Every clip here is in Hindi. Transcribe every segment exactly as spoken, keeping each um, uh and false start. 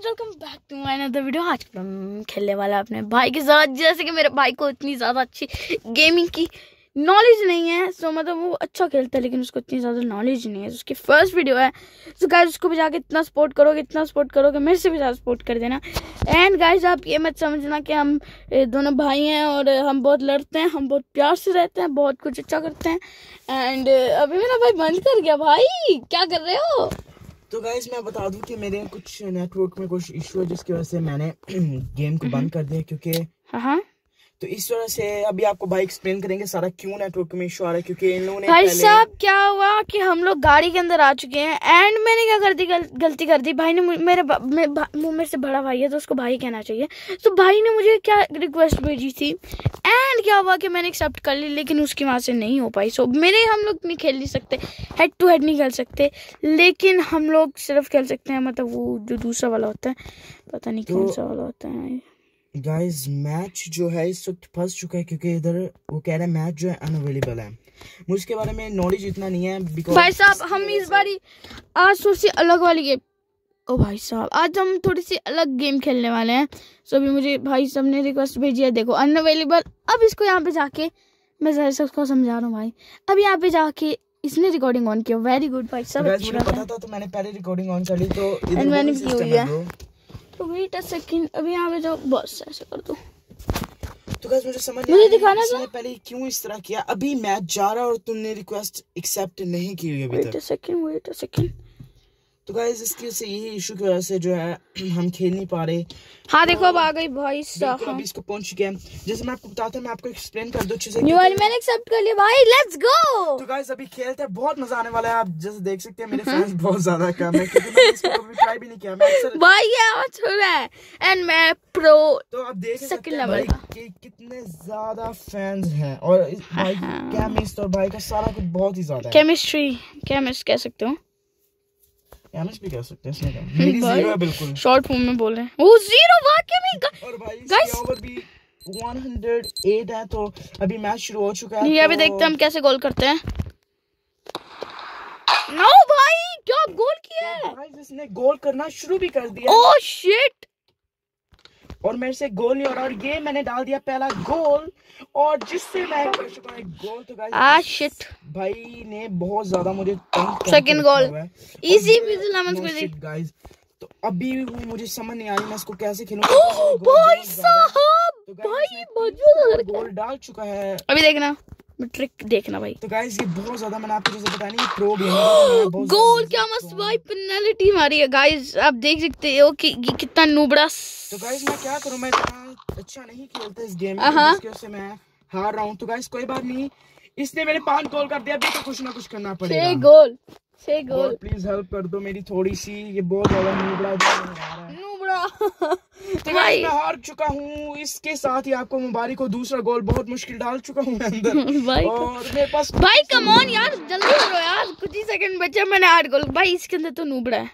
Guys welcome back to my another video. आज हम खेलने वाला अपने भाई के साथ। जैसे कि मेरे भाई को इतनी ज़्यादा अच्छी गेमिंग की नॉलेज नहीं है, सो मतलब वो अच्छा खेलता है लेकिन उसको इतनी ज़्यादा नॉलेज नहीं है। उसकी फर्स्ट वीडियो है, सो गाइस उसको भी जाके इतना सपोर्ट करोगे इतना सपोर्ट करोगे मेरे से भी ज़्यादा सपोर्ट कर देना। एंड गाइस आप ये मत समझना कि हम दोनों भाई हैं और हम बहुत लड़ते हैं, हम बहुत प्यार से रहते हैं, बहुत कुछ अच्छा करते हैं। एंड अभी मेरा भाई बंद कर गया। भाई क्या कर रहे हो? तो गाइस मैं बता दूं कि मेरे कुछ नेटवर्क में कुछ इशू है जिसकी वजह से मैंने गेम को बंद कर दिया, क्योंकि हाँ तो इस वजह से अभी आपको भाई एक्सप्लेन करेंगे सारा क्यों नेटवर्क में इशू आ रहा है। क्योंकि इन लोगों ने भाई पहले... साहब क्या हुआ कि हम लोग गाड़ी के अंदर आ चुके हैं एंड मैंने क्या कर दी गल, गलती कर दी। भाई ने मेरे मे, मेरे से बड़ा भाई है तो उसको भाई कहना चाहिए। तो भाई ने मुझे क्या रिक्वेस्ट भेजी थी एंड क्या हुआ कि मैंने एक्सेप्ट कर ली, लेकिन उसकी वहाँ से नहीं हो पाई। सो मेरे हम लोग नहीं खेल नहीं सकते, हेड टू हेड नहीं खेल सकते, लेकिन हम लोग सिर्फ खेल सकते हैं मतलब वो जो दूसरा वाला होता है, पता नहीं कौन सा वाला होता है। गाइस मैच जो है इस वक्त फंस चुका है क्योंकि इधर वो कह रहा है मैच जो है अनअवेलेबल है। मुझे इसके बारे में नॉलेज इतना नहीं है। भाई साहब हम इस बारी आज थोड़ी सी अलग वाली गेम ओ भाई साहब आज हम थोड़ी सी अलग गेम खेलने वाले हैं। सो अभी मुझे भाई साहब ने रिक्वेस्ट भेजी है, देखो अनअवेलेबल। अब इसको यहाँ पे जाके मैं जरा से उसको समझा रहा हूँ भाई। अब यहाँ पे जाके इसने रिकॉर्डिंग ऑन किया, वेरी गुड भाई साहब। मुझे पता था तो मैंने पहले रिकॉर्डिंग ऑन कर ली, तो इधर मैंने की हुई है। तो वेट अ सेकंड, अभी यहाँ पे जाओ, बस ऐसे कर दो। तो गाइस मुझे समझ मुझे दिखाना था पहले क्यों इस तरह किया। अभी मैच जा रहा है और तुमने रिक्वेस्ट एक्सेप्ट नहीं की हुई अभी तक। Wait a second wait a second तो गाइस इसकी वजह से यही इशू की वजह से जो है हम खेल नहीं पा रहे। हाँ देखो अब आ गई भाई साहब, अभी इसको पहुंच चुके हैं। जैसे मैं आपको बताता हूं, मैं आपको एक्सप्लेन कर दूं अच्छे से। न्यू वाली मैंने एक्सेप्ट कर लिया भाई, लेट्स गो। तो गाइस अभी खेलते हैं, बहुत मजा आने वाला है। आप जैसे देख सकते हैं मेरे फैंस बहुत ज्यादा कम है क्योंकि मैंने इसको कभी ट्राई भी नहीं किया। मैं अक्सर भाई ये आवाज हो रहा है एंड मैं प्रो। तो आप देख सकते हैं भाई कि कितने ज्यादा फैंस हैं और इस भाई केमिस्ट और भाई का सारा कुछ बहुत ही ज्यादा है। केमिस्ट्री केमिस्ट कह सकते हो, केमिस्ट भी कह सकते हैं। इसमें क्या मेरी जीरो है बिल्कुल, शॉर्ट फॉर्म में बोल रहे हैं वो जीरो वाकई में। और भाई इसकी ओवर भी एक सौ आठ है। तो अभी मैच शुरू हो चुका है। ये अभी देखते हैं हम कैसे गोल करते हैं। नो भाई क्या गोल किया है भाई, जिसने गोल करना शुरू भी कर दिया। ओह शिट, और मेरे से गोल नहीं हो रहा और ये मैंने डाल दिया पहला गोल और जिससे मैं कर चुका हूं गोल। तो गाइस आ शिट भाई ने बहुत ज्यादा मुझे second goal easy shit guys. तो अभी मुझे समझ नहीं आ रही मैं इसको कैसे खेलूं। भाई साहब भाई बहुत गोल डाल चुका है। अभी देखना ट्रिक देखना भाई। तो गाइस ये बहुत ज्यादा मैंने आपको जैसे बताया नहीं प्रो गेमर। गोल क्या मस्त भाई, पेनल्टी मारी है गाइस, आप देख सकते हो कि ये कितना नूबड़ा। तो गाइस मैं क्या करूं, मैं इतना अच्छा नहीं खेलता इस गेम में, इसकी वजह से मैं हार रहा हूं। तो गाइस कोई बात नहीं, इसने मेरे पांच गोल कर दिया, अभी तो कुछ ना कुछ करना पड़ेगा। छह गोल छह गोल प्लीज हेल्प कर दो मेरी थोड़ी सी, ये बहुत ज्यादा नूबड़ा नूबड़ा। तो भाई मैं हार चुका हूँ। इसके साथ ही आपको मुबारक हो, दूसरा गोल बहुत मुश्किल डाल चुका हूँ मैं अंदर। भाई और मेरे पास भाई कम ऑन यार जल्दी करो यार, कुछ ही सेकंड बचे, मैंने आठ गोल। भाई इसके अंदर तो नूबड़ा है,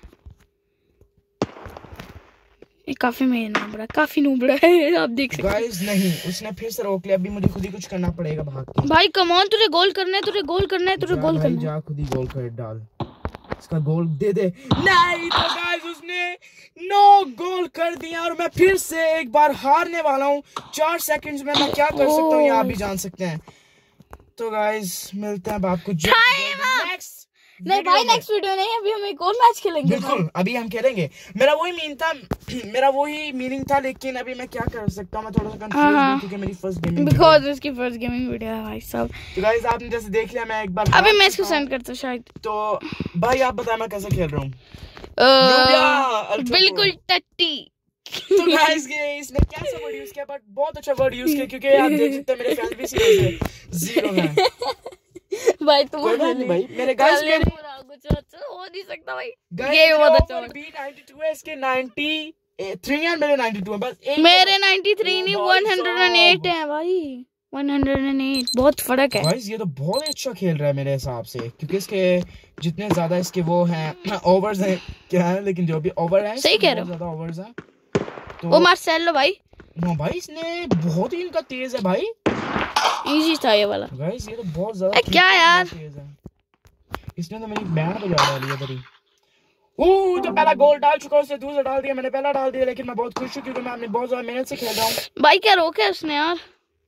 ये काफी में नूबड़ा काफी नूबड़ा है, आप देख सकते हैं। गाइस नहीं, उसने फिर से रोक लिया, अभी मुझे खुद ही कुछ करना पड़ेगा भाग के। भाई कम ऑन, तुझे गोल करना है, तुझे गोल करना है, तुझे गोल करना है। जा खुद ही गोल कर डाल, इसका गोल दे दे। नहीं तो गाइस उसने नो गोल कर दिया और मैं फिर से एक बार हारने वाला हूँ। चार सेकंड्स में मैं क्या कर सकता हूँ ये आप भी जान सकते हैं। तो गाइस मिलते हैं अब आपको नेक्स्ट नहीं भाई नेक्स्ट वीडियो नहीं, अभी हम एक और मैच खेलेंगे। बिल्कुल अभी हम खेलेंगे। मेरा वही मीन था मेरा वही मीनिंग था, लेकिन अभी मैं क्या कर सकता हूँ, मैं थोड़ा सा कंफ्यूज हूं क्योंकि मेरी फर्स्ट गेमिंग बिकॉज़ उसकी फर्स्ट गेमिंग वीडियो है भाई साहब। तो गाइस आपने जैसे देख लिया, मैं एक बार अभी मैं इसको सेंड करता हूं शायद। तो भाई आप बताएं मैं कैसे खेल रहा हूं। बिल्कुल टट्टी। तो गाइस ये इसने क्या सा वर्ड यूज किया, बट बहुत अच्छा वर्ड यूज किया क्योंकि आप देख सकते हैं मेरे फैंस भी जीरो है। भाई तुम कोई बात नहीं भाई, मेरे गाइस मेरे कुछ अच्छा हो नहीं सकता भाई। ये बहुत अच्छा है। बी नाइंटी टू है, इसके नाइंटी थ्री है, मेरे नाइंटी टू है बस। मेरे नाइंटी थ्री नहीं वन हंड्रेड एट है भाई, वन हंड्रेड एट, बहुत फर्क है। गाइस ये तो बहुत अच्छा खेल रहा है मेरे हिसाब से, क्योंकि इसके जितने ज्यादा इसके वो हैं ओवर्स हैं क्या है, लेकिन जो भी ओवर है सही कह रहे हो, ज्यादा ओवर्स हैं। तो वो मार्सेलो भाई नो भाई इसने बहुत ही इनका तेज है भाई, इजी था ये वाला। गाइस ये तो बहुत ज्यादा क्या यार तेज है, इसने तो मेरी बैंड बजा डाली है बड़ी। ओह तो पहला गोल डाल चुका हूं, उससे दूसरा डाल दिया मैंने, पहला डाल दिया, लेकिन मैं बहुत खुश हूं क्योंकि मैं अपनी बहुत ज्यादा मेहनत से खेल रहा हूं। भाई क्या रोका उसने यार,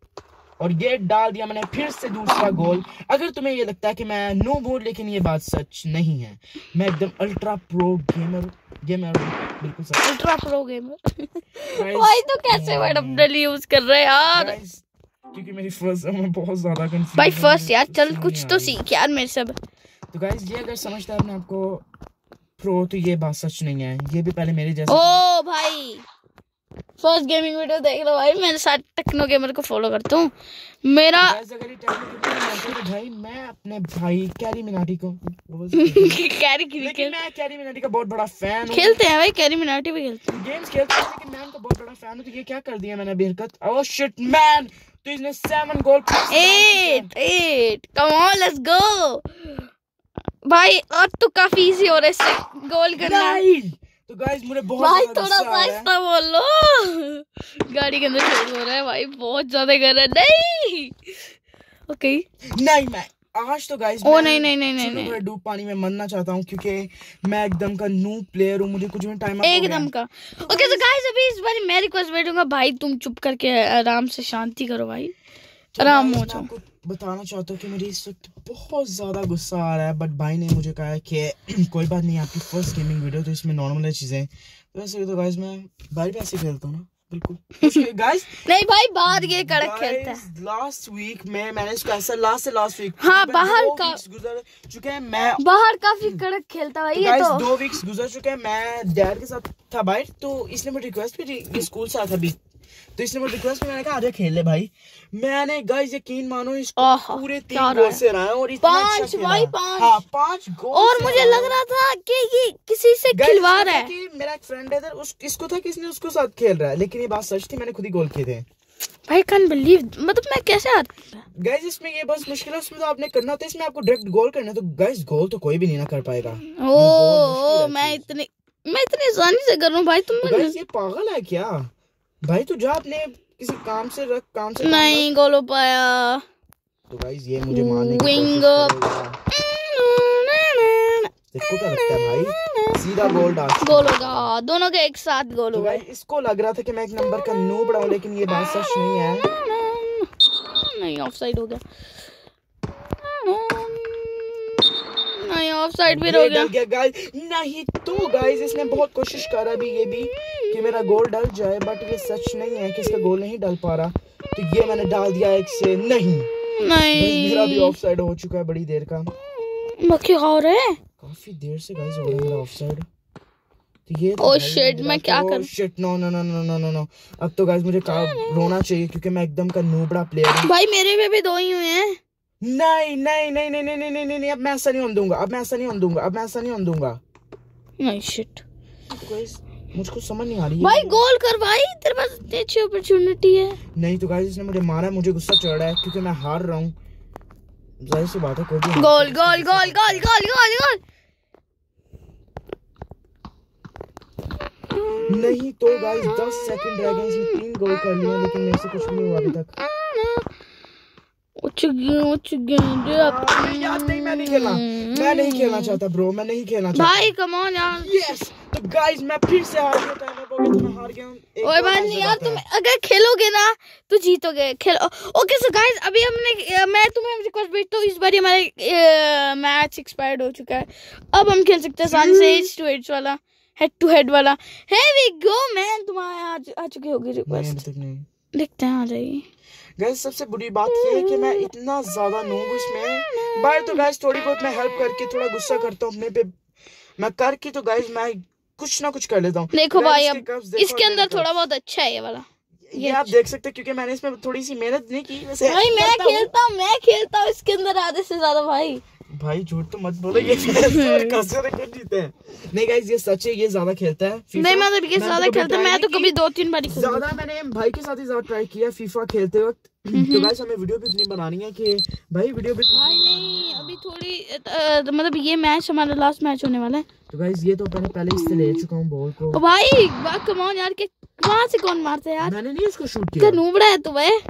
और ये डाल दिया मैंने फिर से दूसरा गोल। अगर तुम्हें ये लगता है कि मैं नूब हूं, लेकिन ये बात सच नहीं है, मैं एकदम अल्ट्रा प्रो गेमर गेमर बिल्कुल सच। अल्ट्रा प्रो गेमर भाई तो कैसे वर्ड अपने लिए यूज कर रहे हैं यार, क्योंकि मेरी फर्स्ट मैं बहुत ज्यादा कंफ्यूज भाई फर्स्ट यार चल कुछ तो सीख यार मेरे से। तो गाइस ये अगर समझता है अपने आप को प्रो तो ये बात सच नहीं है, ये भी पहले मेरे जैसा। ओ भाई फर्स्ट गेमिंग वीडियो देख लो भाई, मेरे साथ टेक्नो गेमर को फॉलो करता हूँ मेरा। अगर ये तो भाई मैं अपने भाई कैरी मिनाटी को कैरी क्रिकेट, मैं कैरी मिनाटी का बहुत बड़ा फैन हूँ। खेलते हैं भाई कैरी मिनाटी भी खेलते हैं, गेम्स खेलते हैं, लेकिन मैं उनका बहुत बड़ा फैन हूँ। तो ये क्या कर दिया मैंने अभी हरकत, ओह शिट मैन, तो इसने seven goal eight eight come on let's go भाई, अब तो काफी इजी हो रहा है इससे गोल करना। तो गाइस मुझे बहुत भाई थोड़ा फास्ट बोल लो, गाड़ी के अंदर शोर हो रहा है भाई, बहुत ज्यादा कर रहा है। नहीं ओके नहीं मैं आज तो गाइस ओ नहीं नहीं नहीं नहीं नहीं डूब पानी में मरना चाहता हूँ क्योंकि मैं एकदम का नूब प्लेयर हूँ, मुझे कुछ भी टाइम एकदम का। ओके तो गाइस अभी इस बार मैं रिक्वेस्ट भेजूंगा भाई तुम चुप करके आराम से शांति करो भाई, आराम हो जाओ। बताना चाहता हूँ कि मुझे इस वक्त बहुत ज्यादा गुस्सा आ रहा है, बट भाई ने मुझे कहा है कि कोई बात नहीं, आपकी फर्स्ट गेमिंग वीडियो तो इसमें नॉर्मल है चीजें, तो वैसे तो गाइस मैं भाई भी ऐसे खेलता हूँ ना बिल्कुल गाइस। नहीं भाई बाहर ये कड़क खेलता है। लास्ट वीक में मैंने इसको ऐसा लास्ट से लास्ट वीक हाँ बाहर का गुजर चुके हैं, मैं बाहर काफी कड़क खेलता भाई ये तो। दो वीक्स गुजर चुके हैं, मैं डैड के साथ था भाई, तो इसने मुझे रिक्वेस्ट भी स्कूल से आया था अभी, तो इसने मुझे रिक्वेस्ट मैंने कहा आजा खेल ले भाई। मैंने गाइस यकीन मानो इसको पूरे तीन गोल से रहा है और पांच भाई पांच हाँ पांच गोल, और मुझे लग रहा था कि ये किसी से खिलवाड़ है। कि मेरा एक फ्रेंड है उस इसको था कि इसने उसको साथ खेल रहा है, लेकिन ये बात सच थी, मैंने खुद ही गोल किए थे भाई। कैन बिलीव, मतलब मैं कैसे आता गाइस, इसमें ये बस मुश्किल है, उसमें तो आपने करना होता है, इसमें आपको डायरेक्ट गोल करना है, तो गाइस गोल तो कोई भी नहीं ना कर पाएगा। ओ मैं इतनी मैं इतनी आसानी से कर रहा हूँ भाई, तुम गाइस ये पागल है क्या भाई, तू जा अपने किसी काम से रख, काम से नहीं गोल हो पाया। तो गाइस ये मुझे मारने की कोशिश करेगा, देखो क्या लगता है भाई, सीधा गोल डाल गोल होगा, दोनों के एक साथ गोल होगा। तो इसको लग रहा था कि मैं एक नंबर का नूब रहा हूं, लेकिन ये बात सच नहीं है। नहीं ऑफसाइड हो गया, नहीं ऑफसाइड भी हो गया गाइस। नहीं तो गाइस इसने बहुत कोशिश करा भी ये भी कि मेरा गोल डल जाए, बट ये सच नहीं है कि इसका गोल नहीं डल पा रहा, तो ये मैंने डाल दिया एक से। नहीं नहीं मेरा भी ऑफसाइड हो चुका है बड़ी देर का, मक्खी खा रहे हैं काफी देर से गाइस हो रहा है मेरा ऑफसाइड। तो ये ओह शिट मैं क्या करूं, shit no no no no no no no अब तो गाइस मुझे रोना चाहिए क्योंकि मैं एकदम का नूबड़ा प्लेयर हूं भाई, मेरे में भी दो ही हुए हैं। नहीं नहीं नहीं नहीं नहीं नहीं नहीं नहीं अब मैं ऐसा नहीं होने दूंगा, अब मैं ऐसा नहीं होने दूंगा, अब मैं ऐसा नहीं होने दूंगा। नहीं शिट गाइस मुझको समझ नहीं आ रही है भाई, गोल कर भाई, तेरे पास इतनी अच्छी अपॉर्चुनिटी है। नहीं तो गाइस इसने मुझे मारा, मुझे गुस्सा चढ़ रहा है क्योंकि मैं हार रहा हूँ, जाहिर सी बात है कोई भी। गोल गोल गोल गोल गोल गोल गोल नहीं तो गाइस दस सेकंड रह गए, इसने तीन गोल कर लिया, लेकिन मेरे से कुछ नहीं हुआ अभी तक। उच्च गया उच्च गया यार नहीं मैं नहीं खेलना, मैं नहीं खेलना चाहता ब्रो, मैं नहीं खेलना चाहता भाई, कम ऑन यार। यस तो गाइस मैं फिर से हार गया, टाइम अप हो गया, तो मैं हार गया हूं। ओए बात नहीं यार, तुम अगर खेलोगे ना तो जीतोगे, खेलो। ओके सो गाइस अभी हमने मैं तुम्हें रिक्वेस्ट भेजता हूँ, इस बार हमारे मैच एक्सपायर्ड हो चुका है, अब हम खेल सकते हैं आसानी से एज टू एज वाला, हेड टू हेड वाला। हे वी गो मैन, तुम्हारे आज आ चुकी होगी रिक्वेस्ट, देखते हैं आ जाइए। गाइस सबसे बुरी बात ये है कि मैं इतना ज्यादा नूब इसमें बाहर, तो गाइस थोड़ी बहुत मैं हेल्प करके थोड़ा गुस्सा करता हूँ अपने पे, मैं करके तो गाइस मैं कुछ ना कुछ कर लेता हूँ। देखो भाई अब इसके अंदर थोड़ा बहुत अच्छा है ये वाला, ये आप देख सकते हैं क्योंकि मैंने इसमें थोड़ी सी मेहनत नहीं की वैसे। भाई मैं खेलता हूँ मैं खेलता हूँ इसके अंदर आधे से ज्यादा भाई। भाई झूठ तो मत बोलो, ये जीते हैं। नहीं गाइस ये सच है, ये ज्यादा खेलता है। नहीं मैं तो ये ज्यादा खेलता है, मैं तो कभी दो तीन बार ज्यादा मैंने भाई के साथ ही ज्यादा ट्राई किया फीफा खेलते वक्त। तो गाइस हमें वीडियो भी इतनी बनानी है कि भाई वीडियो भी भाई नहीं अभी थोड़ी मतलब ये मैच हमारा लास्ट मैच होने वाला है। तो गाइस ये तो मैंने पहले इससे ले चुका हूँ बॉल को। ओ भाई कम ऑन यार, के वहां से कौन मारता है यार, मैंने नहीं इसको शूट किया, नूबड़ा है तू भाई।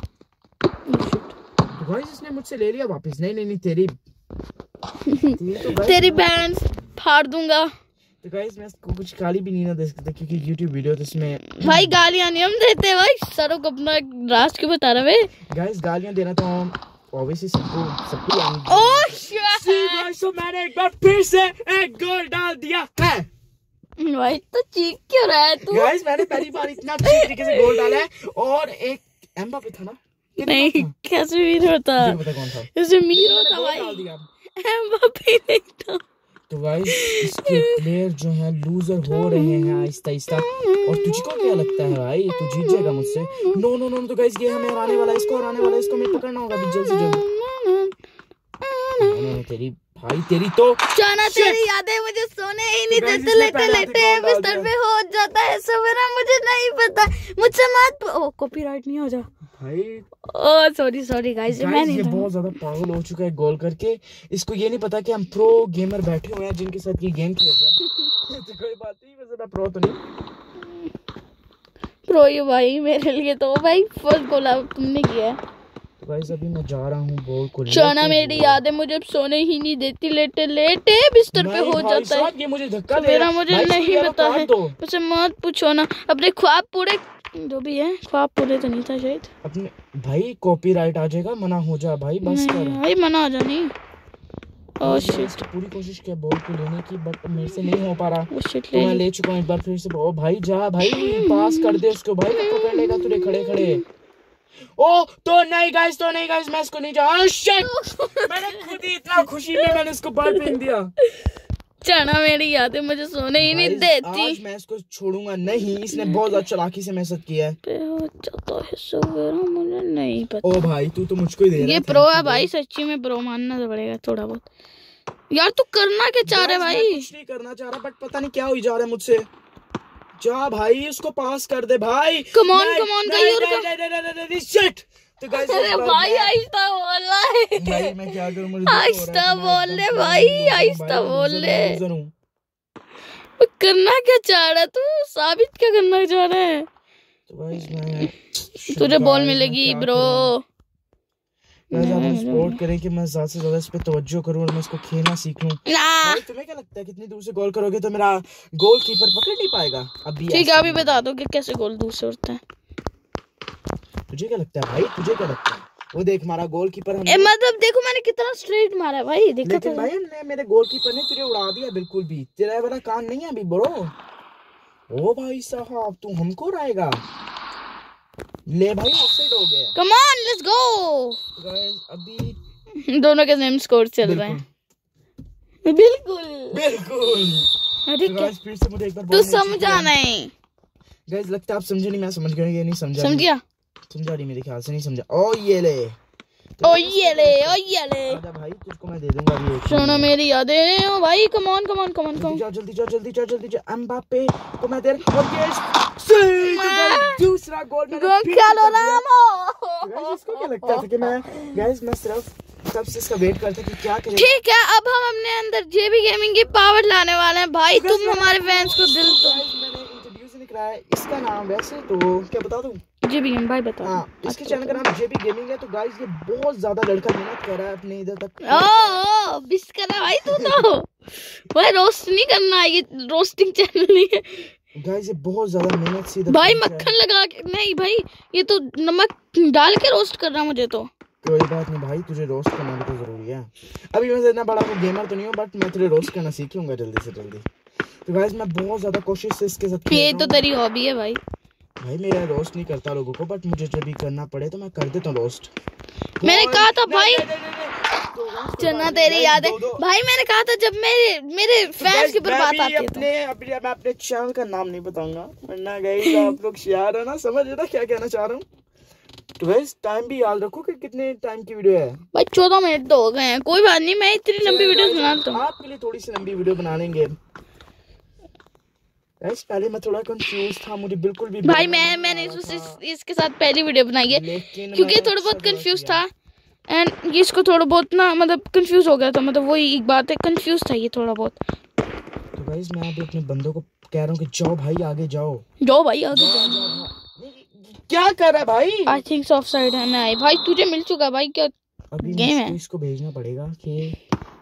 तो गाइस इसने मुझसे ले लिया वापस। नहीं नहीं नहीं तेरी तो तेरी बैंड फाड़ दूंगा। तो गाइस मैं इसको कुछ गाली भी नहीं ना दे सकता क्योंकि YouTube वीडियो तो इसमें भाई गालियां नहीं हम देते भाई। सरों को अपना राज क्यों बता रहे वे? गाइस गालियां देना तो ऑब्वियसली सबको सबको आएंगी। ओह शिट गाइस तो मैंने एक बार फिर से एक गोल डाल दिया है। भाई तो चीख क्यों रहा है तू? गाइस मैंने पहली बार इतना अच्छी तरीके से गोल डाला है और एक एम्बापे था ना? नहीं कैसे मीर होता? मुझे पता कौन था। कैसे मीर होता गोल भाई? डाल दिया। एम्बापे नहीं था। तो गाइस इसके प्लेयर जो है लूजर हो रहे हैं आहिस्ता आहिस्ता। और तुझको क्या लगता है भाई तू जीत जाएगा मुझसे? नो नो नो तो गाइस ये हमें हराने वाला है, इसको हराने वाला है, इसको हमें पकड़ना होगा अभी जल्द से जल्द। तेरी भाई तेरी तो जाना तेरी यादें मुझे सोने ही नहीं देते। लेटे लेटे बिस्तर पे हो जाता है सवेरा मुझे नहीं पता मुझसे मत। ओ कॉपीराइट नहीं हो जा भाई। ओ सॉरी सॉरी गाइस मैं नहीं ये था। बहुत ज्यादा पागल हो चुका है गोल करके। इसको ये नहीं पता कि हम प्रो गेमर बैठे हुए हैं जिनके साथ ये गेम खेल रहे हैं। तो कोई बात नहीं वैसे मैं प्रो तो नहीं प्रो ये भाई मेरे लिए तो भाई फर्स्ट गोल तुमने किया है। तो गाइस अभी मैं जा रहा हूँ बॉल को लेके। जाना मेरी यादें मुझे सोने ही नहीं देती। लेटे लेटे बिस्तर पे हो जाता है। ये मुझे धक्का दे मेरा मुझे नहीं पता है दो। मुझसे मत पूछो ना। अपने ख्वाब पूरे जो भी है ख्वाब पूरे तो नहीं था शायद। अपने भाई कॉपीराइट आ जाएगा मना हो जा भाई बस कर भाई मना आ जा नहीं। ओह शिट पूरी कोशिश किया बॉल को लेने की बट मेरे से नहीं हो पा रहा। ओह शिट तो मैं ले चुका हूँ एक बार फिर से। ओ भाई जा भाई पास कर दे उसको भाई पकड़ लेगा तुझे खड़े खड़े। ओ तो नहीं गाइस तो नहीं गाइस मैं इसको नहीं जा। शिट मैंने खुद ही इतना खुशी में मैंने इसको बाहर फेंक दिया। जाना मेरी यादें मुझे सोने ही नहीं देती। आज मैं इसको छोड़ूंगा नहीं। इसने बहुत ज्यादा चालाकी से मेरे साथ किया है। पे हो जाता है सवेरा मुझे नहीं पता। ओ भाई तू तो मुझको ही दे रहा है। ये प्रो है भाई सच्ची में प्रो मानना तो पड़ेगा थोड़ा बहुत। यार तू करना क्या चाह रहा है भाई? मैं कुछ नहीं करना चाह रहा बट पता नहीं क्या हो जा रहा है मुझसे। जा भाई उसको पास कर दे भाई। Come on come on guys. Shit तो गाइस अरे भाई आहिस्ता बोल रहा है भाई मैं क्या करूं मुझे आहिस्ता बोल ले भाई आहिस्ता बोल ले। करना क्या चाह रहा है तू? साबित क्या करना चाह रहा है? तो गाइस मैं तुझे बॉल मिलेगी ब्रो। मैं ज्यादा सपोर्ट करें कि मैं ज्यादा से ज्यादा इस पे तवज्जो करूं और मैं इसको खेलना सीख लूं। भाई तुम्हें क्या लगता है कितनी दूर से गोल करोगे तो मेरा गोलकीपर पकड़ नहीं पाएगा? अभी ठीक है अभी बता दो कि कैसे गोल दूर से उड़ता है। तुझे क्या लगता है भाई? तुझे क्या लगता है? वो देख हमारा गोलकीपर हमने मतलब देखो मैंने कितना स्ट्रेट मारा है भाई देखा लेकिन भाई हमने मेरे गोलकीपर ने तुझे उड़ा दिया बिल्कुल भी। तेरा वाला काम नहीं है अभी ब्रो। ओ भाई साहब तू हमको उड़ाएगा? ले भाई ऑफसाइड हो गया। Come on let's go guys अभी दोनों के सेम स्कोर चल रहे हैं। बिल्कुल बिल्कुल। अरे गाइस फिर से मुझे एक बार तू समझा नहीं। गाइस लगता है आप समझे नहीं। मैं समझ गया ये नहीं समझा। समझ गया समझा नहीं मेरे ख्याल से नहीं समझा। ओ ये ले ओ ये ले ओ ये ले आजा भाई तुझको मैं दे दूंगा अभी। सुनो मेरी यादें ओ भाई come on come on come on come जा जल्दी जा जल्दी जा जल्दी जा। एम्बापे को मैं दे और ये दूसरा गोल मैंने गोंचालो रामो। गाइस इसको क्या लगता था कि मैं गाइस मैं सिर्फ तब से इसका वेट करता कि क्या करें। ठीक है अब हम अपने अंदर जेबी गेमिंग की पावर लाने वाले हैं भाई। तुम हमारे फैंस को दिल तो मैंने इंट्रोड्यूस नहीं कराया इसका नाम वैसे तो क्या बता दूं? जेबी गेम भाई बता। हाँ इसके चैनल का नाम जेबी गेमिंग है। तो गाइस ये बहुत ज्यादा लड़का मेहनत कर रहा है अपने इधर तक। ओ ओ बिस कर भाई तू तो भाई रोस्ट नहीं करना है ये रोस्टिंग चैनल नहीं है गाइस। ये बहुत ज्यादा मेहनत से भाई मक्खन लगा के नहीं भाई ये तो नमक डाल के रोस्ट कर रहा मुझे तो। कोई बात नहीं भाई तुझे रोस्ट करना भी तो जरूरी है। अभी मैं इतना बड़ा कोई गेमर तो नहीं हूँ बट मैं तुझे रोस्ट करना सीख लूंगा जल्दी से जल्दी। तो गाइस मैं बहुत ज्यादा कोशिश से इसके साथ ये तो तेरी हॉबी है भाई। भाई मेरा रोस्ट नहीं करता लोगों को बट मुझे जब भी करना पड़े तो मैं कर देता हूँ रोस्ट। मैंने कहा था भाई चना तेरी याद है भाई। मैंने कहा था जब मेरे मेरे फैंस के ऊपर बात आती है अपने अपने मैं अपने चैनल का नाम नहीं बताऊंगा वरना गाइस आप लोग शेयर है ना समझ रहे ना क्या कहना चाह रहा हूँ। तो गाइस टाइम भी याद रखो कि कितने टाइम की वीडियो है भाई। चौदह मिनट तो हो गए हैं कोई बात नहीं मैं इतनी लंबी वीडियो बनाता हूँ। आपके लिए थोड़ी सी लंबी वीडियो बना लेंगे। गाइस पहले मैं थोड़ा कंफ्यूज था मुझे बिल्कुल भी भाई मैं मैंने इस, इस, इसके साथ पहली वीडियो बनाई है क्योंकि थोड़ा बहुत कंफ्यूज था एंड इसको थोड़ा बहुत ना मतलब कंफ्यूज हो गया था। मतलब वही एक बात है कंफ्यूज था ये थोड़ा बहुत। तो गाइस मैं अभी अपने बंदों को कह रहा हूँ कि जाओ भाई आगे जाओ जाओ भाई आगे जाओ। क्या कर रहा है भाई? आई थिंक ऑफ साइड है नहीं भाई तुझे मिल चुका भाई क्या अभी गेम है। इसको भेजना पड़ेगा कि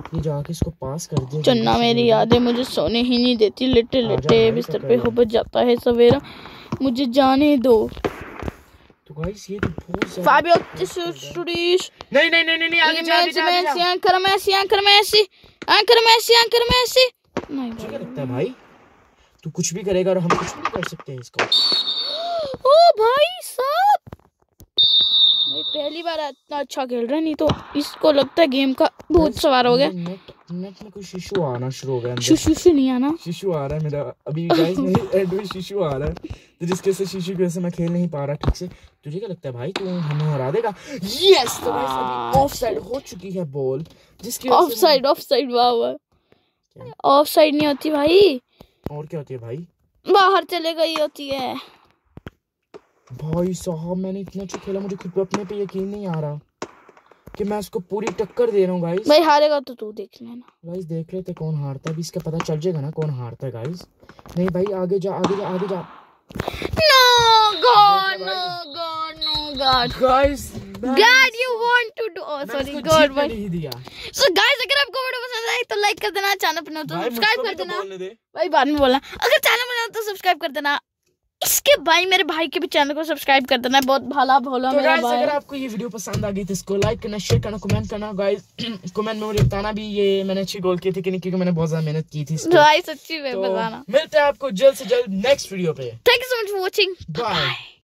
ये जाके इसको पास कर दे। चन्ना मेरी यादें मुझे सोने ही नहीं देती, लेटे लेटे बिस्तर पे हो जाता है सवेरा, मुझे जाने दो। तो गाइस ये तो बहुत ज्यादा Fabio Sudish नहीं नहीं नहीं नहीं नहीं आगे जा आगे जा आगे जा। Anchor Messi anchor Messi anchor Messi anchor Messi नहीं मुझे क्या लगता है भाई तू कुछ भी करेगा और हम कुछ भी कर सकते हैं इसका। ओ भाई साहब भाई पहली बार इतना अच्छा खेल रहा है, नहीं तो इसको लगता है गेम का भूत सवार हो गया। नेट नेट में कोई शिशु आना शुरू हो गया अंदर। शिशु नहीं आना, शिशु आ रहा है मेरा अभी गाइस मेरे एंड में शिशु आ रहा है, तो जिसके से शिशु की वजह से मैं खेल नहीं पा रहा ठीक से। तुझे क्या लगता है भाई तू हमें हरा देगा? यस तो गाइस अभी ऑफ साइड हो चुकी है बॉल, जिसकी ऑफ साइड ऑफ साइड वाह वाह ऑफ साइड नहीं होती भाई, और क्या होती है भाई? बाहर चले गई होती है। भाई साहब मैंने इतना अच्छा खेला, मुझे खुद पे अपने पे यकीन नहीं आ रहा कि मैं उसको पूरी टक्कर दे रहा हूँ गाइस। भाई हारेगा तो तू देख लेना गाइस, देख लेते कौन हारता है, अभी इसका पता चल जाएगा ना कौन हारता है गाइस। नहीं भाई आगे जा आगे जा आगे जा। No god no god no god guys god you want to do oh sorry god भाई नहीं दिया। सो गाइस अगर आपको वीडियो पसंद आई तो लाइक कर देना, चैनल पर नए हो तो सब्सक्राइब कर देना। दे। भाई बाद में बोलना, अगर चैनल पर नए हो तो सब्सक्राइब कर देना। इसके भाई मेरे भाई के भी चैनल को सब्सक्राइब कर देना, बहुत भला भोला तो मेरा गाइस भाई। अगर आपको ये वीडियो पसंद आ गई तो इसको लाइक करना, शेयर करना, कमेंट करना गाइस। कमेंट में मुझे बताना भी ये मैंने अच्छी गोल की थी कि नहीं, क्योंकि मैंने बहुत ज्यादा मेहनत की थी इस पे। भाई सच्ची में तो बताना। मिलते हैं आपको जल्द से जल्द नेक्स्ट वीडियो पे। Thank you so much for watching, bye.